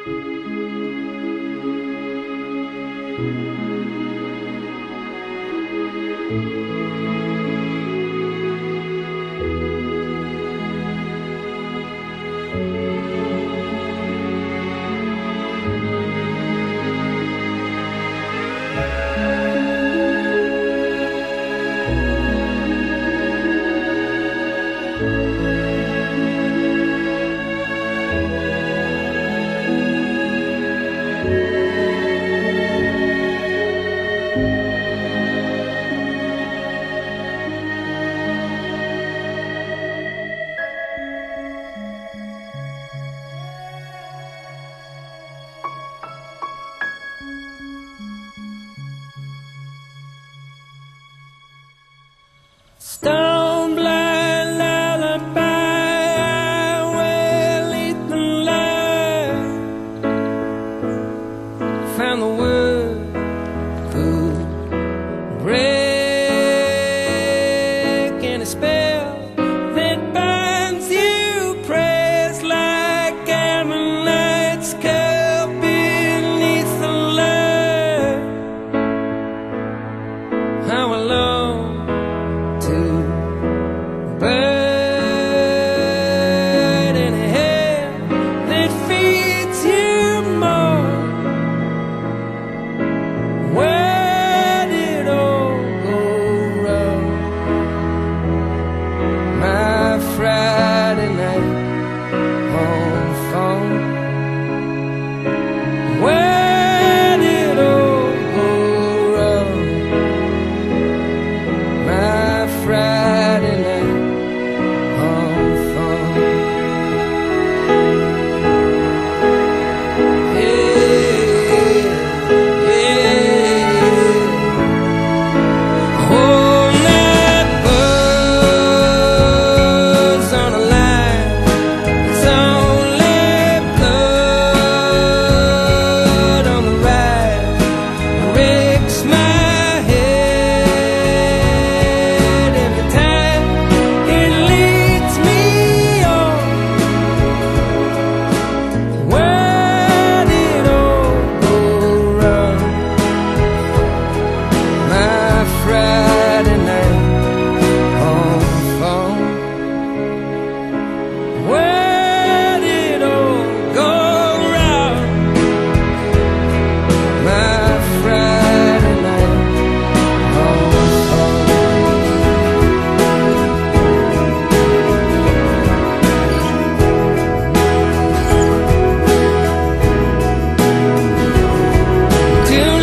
Stone blind lullaby, I will eat the light. Found the word could break any spell that binds you, prays like Ammonite's cup beneath the light. How alone to bird in a hand that feeds you more. Where did all go wrong? My Friday night home phone. Where did all go wrong? My Friday night home phone. Yeah, yeah. Whole night buzz on a line. It's only blood on the ride. Breaks my head every time it leads me on. Where did all go wrong? My Friday night home phone. Where did all go wrong? My Friday night home phone. Too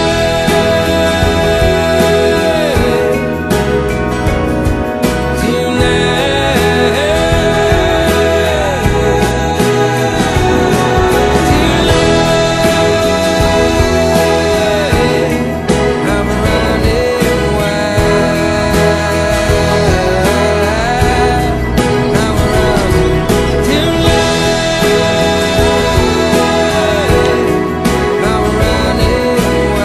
I'm running wild. I'm running too late. I'm running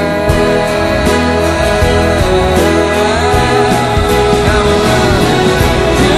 wild. I'm running too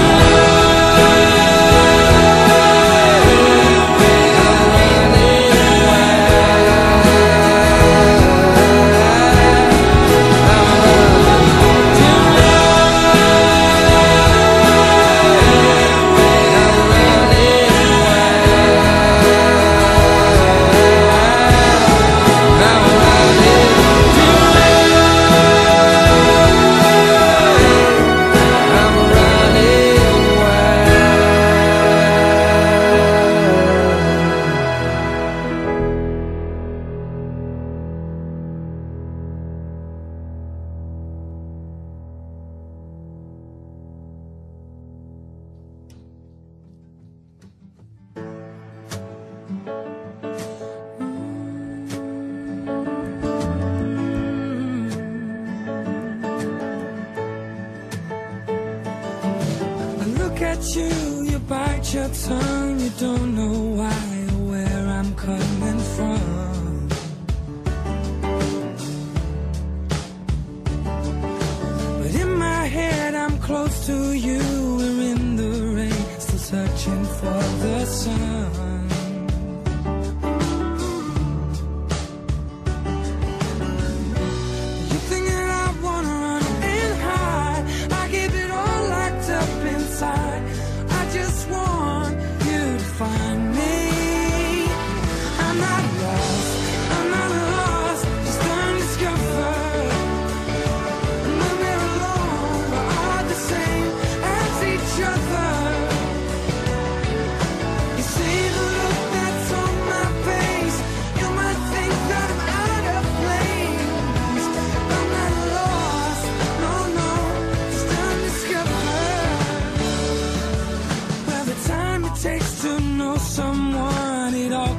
I look at you, you bite your tongue. You don't know why or where I'm coming from. But in my head I'm close to you. We're in the rain, still searching for the sun.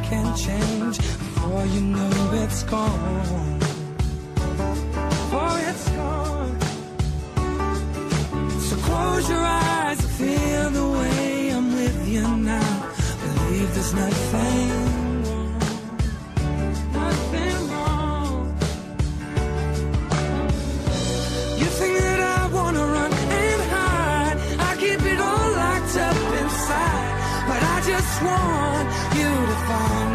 can change. Before you know it's gone, before it's gone. So close your eyes and feel the way I'm with you now. Believe there's nothing wrong, nothing wrong. You think that I wanna run and hide, I keep it all locked up inside, but I just want you to find